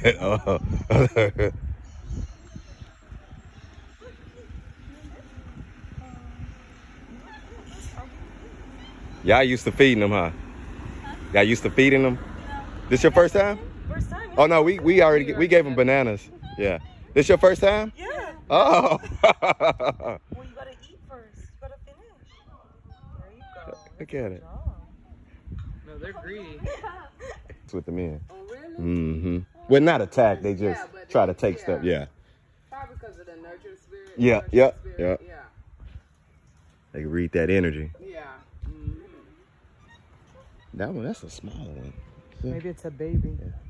Oh. Y'all used to feeding them, huh? Y'all used to feeding them? This your first time? First time. Oh no, we gave them bananas. Yeah. This your first time? Yeah. Oh. Well, you gotta eat first. You gotta finish. There you go. Look at it. No, they're greedy. With the men. Oh, really? Mm-hmm. Well, not attack. They just try to take stuff. Yeah. Probably because of the nurture spirit. Yeah. Nurture Yeah. spirit. Yeah. Yeah. They can read that energy. Yeah. Mm-hmm. That one, that's a smaller one. See? Maybe it's a baby. Yeah.